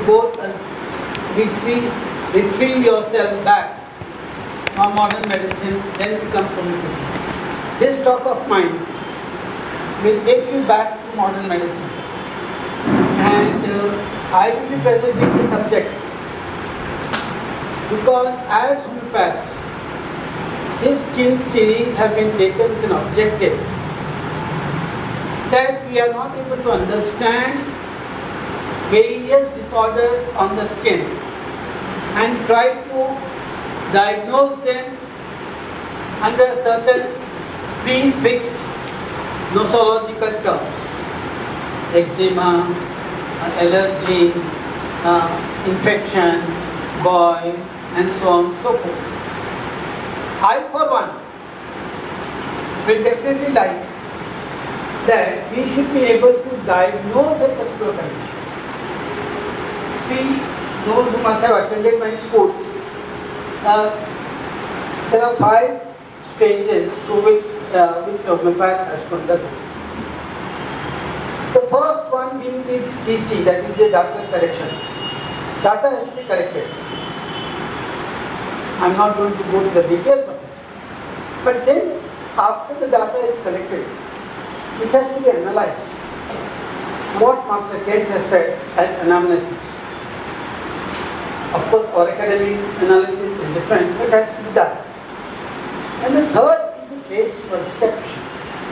both retrieve yourself back from modern medicine, then become homeopathy. This talk of mine will take you back to modern medicine, and I will be presenting the subject because as homeopaths, this skin series have been taken with an objective that we are not able to understand various disorders on the skin and try to diagnose them under certain prefixed nosological terms: eczema, allergy, infection, boil, and so on and so forth. I, for one, will definitely like that we should be able to diagnose a particular condition. See, those who must have attended my schools, there are 5 stages through which homeopath has conducted. The first one being the DC, that is the data correction. Data has to be corrected. I am not going to go to the details of it. But then, after the data is collected, it has to be analyzed. What Master Kent has said as anamnesis. Of course, our academic analysis is different, but it has to be done. And the third is the case perception.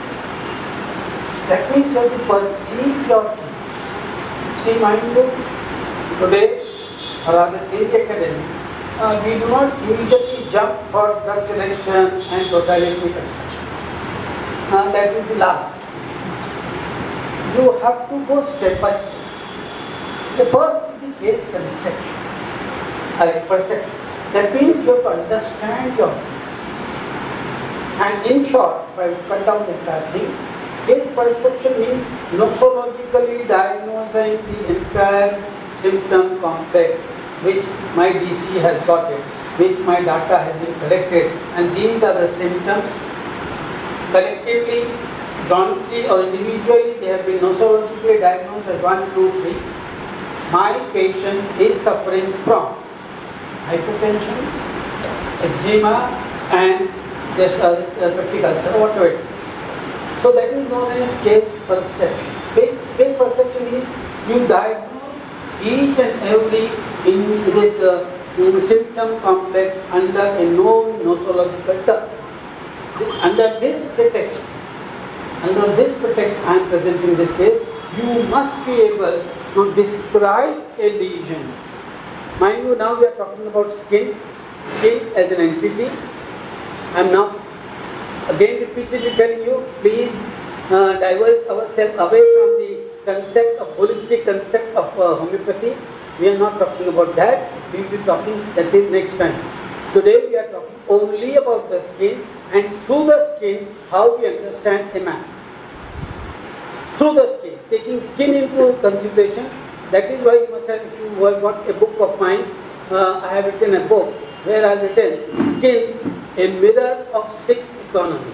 That means you have to perceive your things. See, mind you, today, or rather in the academy, we do not immediately jump for drug selection and totality construction. That is the last thing. You have to go step by step. The first is the case conception. Perception. That means you have to understand your case. And in short, if I cut down the entire thing, case perception means nosologically diagnosing the entire symptom complex which my DC has got it, which my data has been collected, and these are the symptoms. Collectively, jointly or individually, they have been nosologically diagnosed as 1, 2, 3. My patient is suffering from hypertension, eczema, and this peptic ulcer, whatever it is. So that is known as case perception. Case perception is you diagnose each and every in this symptom complex under a known nosological term. Under this pretext, I am presenting this case. You must be able to describe a lesion. Mind you, now we are talking about skin as an entity. I am now again repeatedly telling you, please diverge ourselves away from the concept of holistic concept of homeopathy. We are not talking about that. We will be talking that is next time. Today we are talking only about the skin, and through the skin how we understand a man. Through the skin, taking skin into consideration. That is why you must have, if you have got a book of mine, I have written a book where I have written Skin, a Mirror of Sick Economy.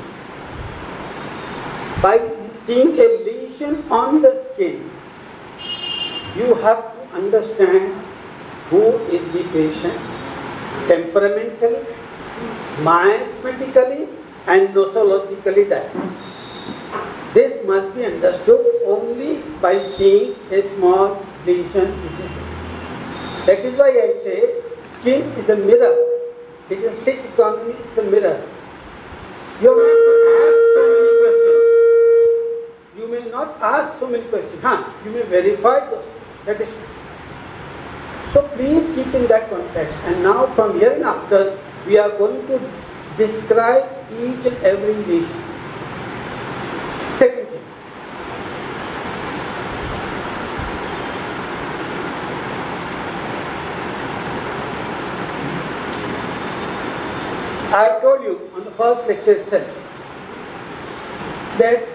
By seeing a lesion on the skin, you have to understand who is the patient temperamentally, miasmatically, and nosologically diagnosed. This must be understood only by seeing a small lesion which is there. That is why I say skin is a mirror. It is a sick economy, is a mirror. You may not ask so many questions. You may verify those. That is true. So please keep in that context. And now from here and after, we are going to describe each and every lesion. Second thing. I have told you on the first lecture itself that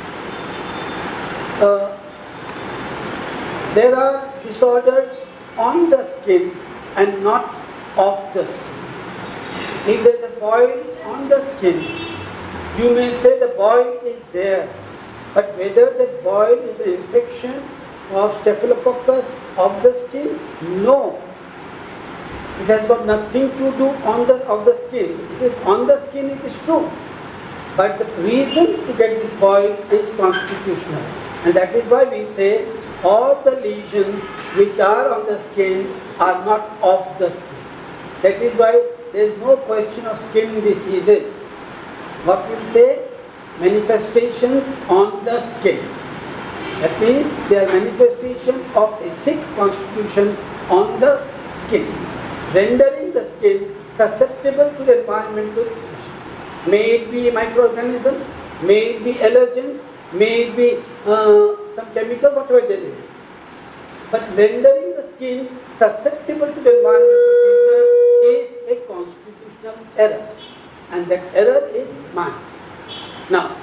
there are disorders on the skin and not off the skin. If there is a boil on the skin, you may say the boil is there, but whether that boil is an infection of staphylococcus of the skin? No. It has got nothing to do of the skin. It is on the skin, it is true. But the reason to get this boil is constitutional. And that is why we say all the lesions which are on the skin are not of the skin. That is why there is no question of skin diseases. What we say? Manifestations on the skin. That means they are manifestation of a sick constitution on the skin, rendering the skin susceptible to the environmental exposure. May it be microorganisms, may it be allergens, may it be some chemical, whatever they may be. But rendering the skin susceptible to the environmental feature is a constitutional error, and that error is minus. Now,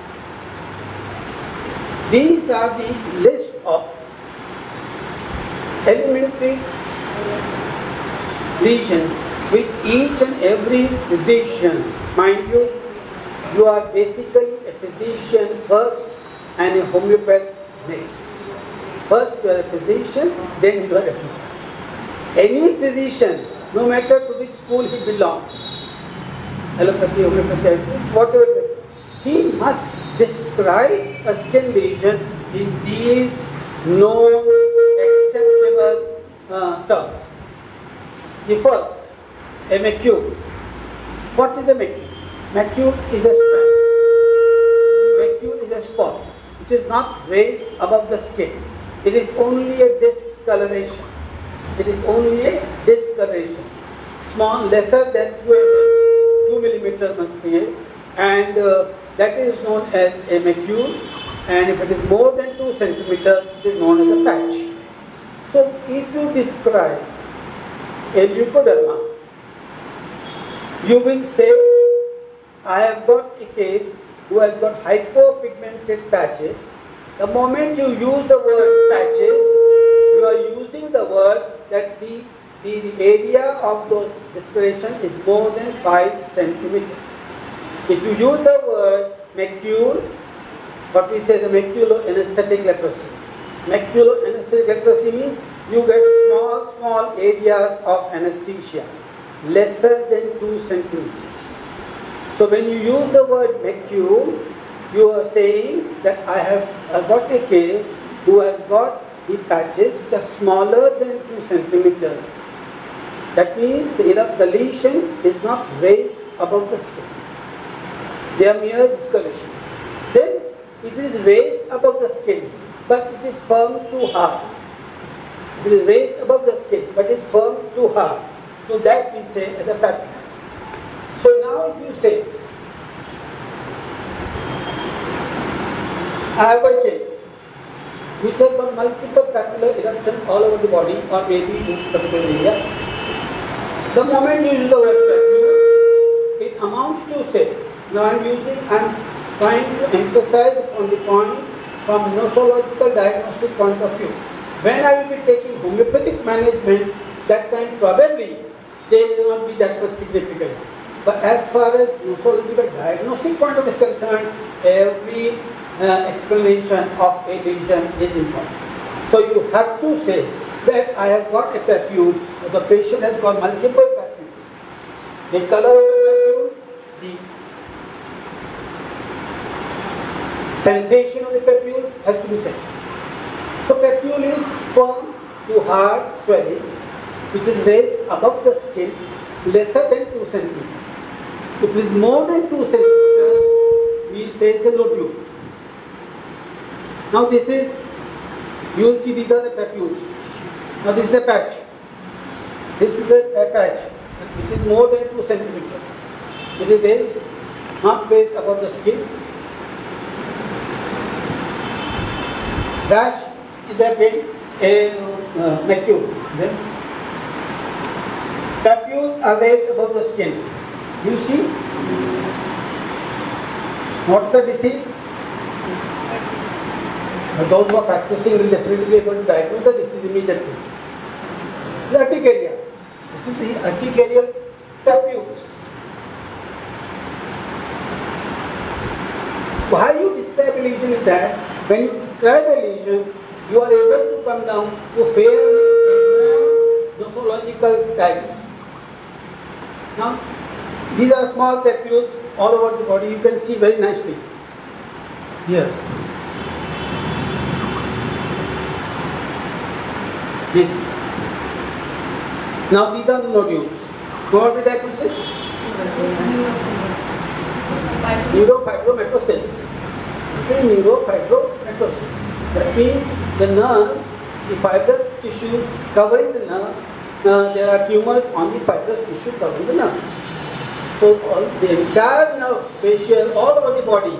these are the list of elementary lesions which each and every physician, mind you, you are basically a physician first and a homeopath next. First you are a physician, then you are a homeopath. Any physician, no matter to which school he belongs, allopathy, homeopathy, whatever, he must describe a skin lesion in these known acceptable terms. The first, a macule. What is a macule? Macule is a spot. Macule is a spot which is not raised above the skin. It is only a discoloration. It is only a discoloration. Small, lesser than 2 millimeter, and that is known as a macule. And if it is more than 2 centimeters, it is known as a patch. So, if you describe a leukoderma, you will say, I have got a case who has got hypopigmented patches. The moment you use the word patches, you are using the word that the area of those discoloration is more than 5 centimeters. If you use the word macule, what we say the maculoanesthetic leprosy. Maculoanesthetic leprosy means you get small areas of anesthesia, lesser than 2 centimeters. So when you use the word macule, you are saying that I have got a case who has got the patches which are smaller than 2 centimeters. That means the lesion is not raised above the skin. They are mere discoloration. Then, if it is raised above the skin, but it is firm too hard. It is raised above the skin, but it is firm too hard. So that we say as a papilla. So now if you say, I have a case which has got multiple papular eruptions all over the body or maybe in particular area. The moment you use the word papilla, it amounts to say, now I am trying to emphasize on the point from nosological diagnostic point of view. When I will be taking homeopathic management, that time probably they will not be that much significant. But as far as nosological diagnostic point of view is concerned, every explanation of a lesion is important. So you have to say that I have got a papule, the patient has got multiple papules. The color of the papule, the sensation of the papule has to be said. So papule is firm to hard swelling, which is raised above the skin, lesser than 2 centimeters. If it is more than 2 centimeters, we say it's a nodule. Now this is, you will see these are the papules. Now this is a patch. This is a patch which is more than 2 centimeters. It is raised, not raised above the skin. Rash is again a macule. Then papules are raised above the skin. You see, what's the disease? Those who are practicing will definitely be able to diagnose the disease immediately. The urticaria. This is the urticarial papules. Why you describe a lesion is that when you describe a lesion, you are able to come down to fairly nosological diagnosis. Now, these are small papules all over the body. You can see very nicely here. Next. Now, these are the nodules. What are the diagnosis? Neurofibromatosis. This is neurofibromatosis. That means the nerve, the fibrous tissue covering the nerve, there are tumors on the fibrous tissue covering the nerve. So all the entire nerve, facial, all over the body,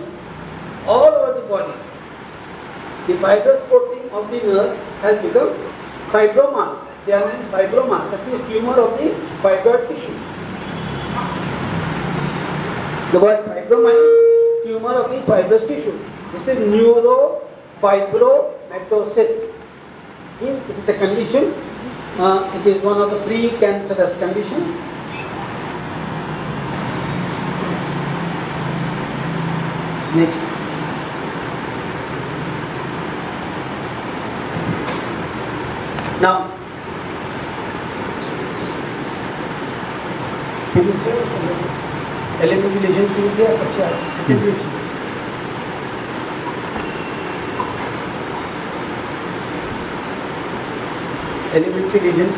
the fibrous coating of the nerve has become fibromas. They are named fibromas. That means tumor of the fibroid tissue. The word fibroma is tumor of the fibrous tissue. This is neurofibromatosis. It is a condition. It is one of the pre-cancerous conditions. Next. Now, elementary lesion secondary lesion. Elementary lesions.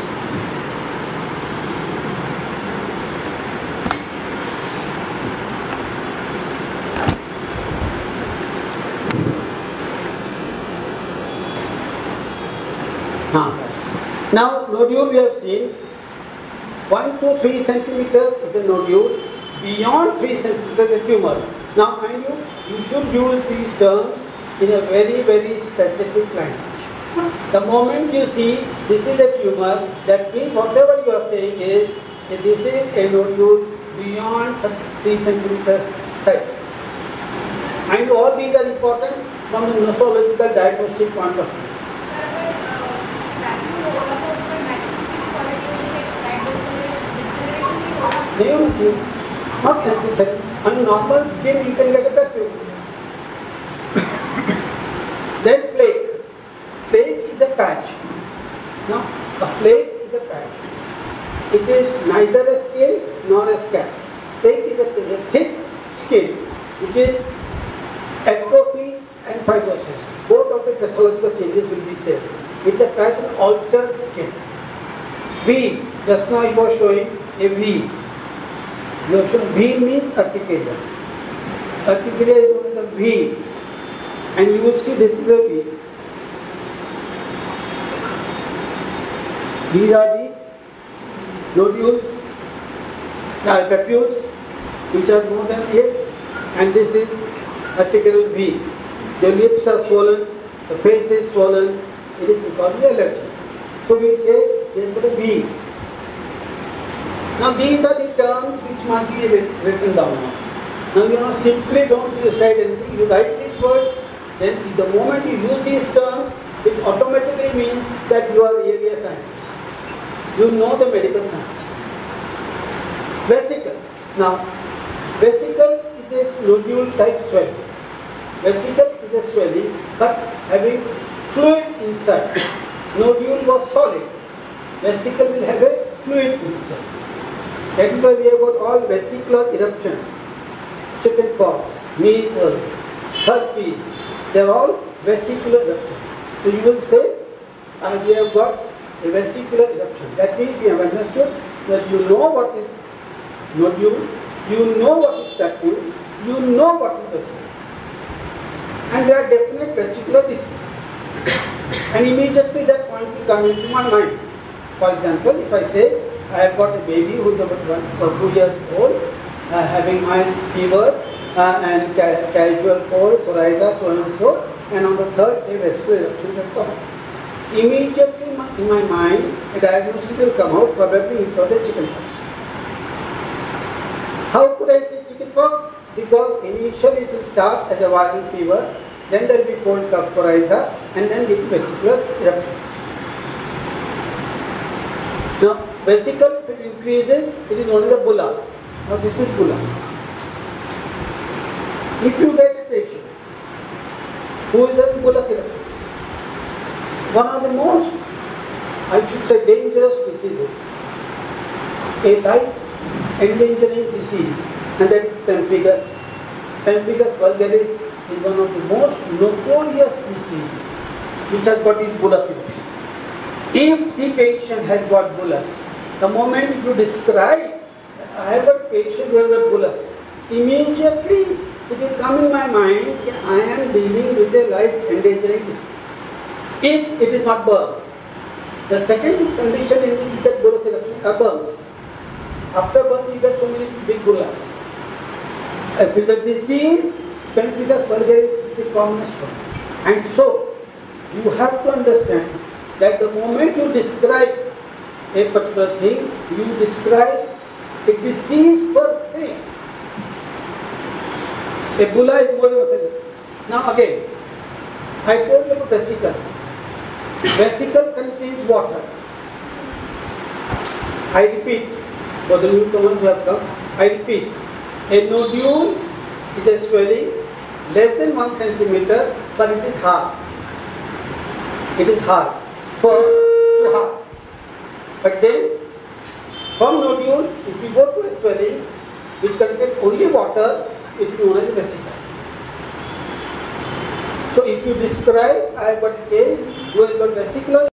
Now, nodule we have seen 1 to 3 centimeters is a nodule, beyond 3 centimeters is a tumor. Now, mind you, you should use these terms in a very, very specific language. The moment you see this is a tumor, that means whatever you are saying is that this is a nodule beyond 3 centimeters size. And all these are important from the nosological diagnostic point of view. Not necessary. On normal skin you can get a papule. Then plaque. Plaque is a patch. Now, a plaque is a patch. It is neither a scale nor a scab. Plaque is a thick skin which is atrophy and fibrosis. Both of the pathological changes will be same. It is a patch on altered skin. V. Just now I was showing a V. V means urticaria. Urticaria is known as the V, and you will see this is the V. These are the nodules, papules, which are more than 8, and this is urticarial V. The lips are swollen, the face is swollen. It is because of the allergy. So we say there is a V. Now these are the terms which must be written down. Now simply don't decide anything. You write these words, then the moment you use these terms, it automatically means that you are really a scientist. You know the medical science. Vesicle. Now, vesicle is a nodule type swelling. Vesicle is a swelling but having fluid inside. Nodule was solid. Vesicle will have a fluid inside. That is why we have got all vesicular eruptions. Chickenpox, measles, herpes, they are all vesicular eruptions. So you will say, we have got a vesicular eruption. That means we have understood that you know what is nodule, you know what is papule, you know what is vesicle. And there are definite vesicular diseases. And immediately that point will come into my mind. For example, if I say, I have got a baby who is about 1 or 2 years old, having mild fever and casual cold, coryza, so and so, and on the 3rd day vesicular eruptions have come. Immediately in my mind, a diagnosis will come out, probably it was a chickenpox. How could I say chickenpox? Because initially it will start as a viral fever, then there will be cold cough, coryza, and then lead to vesicular eruptions. Now, vesicle, if it increases, it is known as a bulla. Now, this is bulla. If you get a patient who is having bullous eruptions, one of the most, I should say, dangerous diseases a life endangering disease, and that is pemphigus. Pemphigus vulgaris is one of the most notorious diseases which has got its bullous infection. If the patient has got bullous, the moment you describe, I have a patient who has got bullous, immediately it will come in my mind that I am dealing with a life endangering disease. If it is not burn. The second condition in which you get bullous eruption are burns. After burns you get so many big bullous. If it is a disease, pemphigus vulgaris is the commonest one. And so, you have to understand that the moment you describe a particular thing, you describe a disease per se. A bulla is more than a thing. Now again, I told you about vesicle. Vesicle contains water. I repeat, for the newcomers who have come, I repeat, a nodule is a swelling less than 1 centimeter, but it is hard. It is hard, firm to hard. But then, from nodule, if you go to a swelling which contains only water, it is known as a vesicle. So if you describe, I have got a case who has got vesicular